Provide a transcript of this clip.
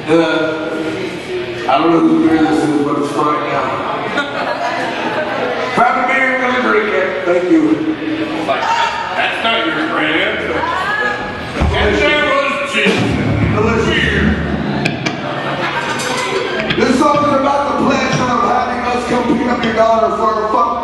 I don't know whose beer this is, but it's fine now. Grab a beer and gonna drink it. Thank you. Like, that's not your brand. And there was beer. This song is about the pleasure of having us come pick up your daughter for a fucking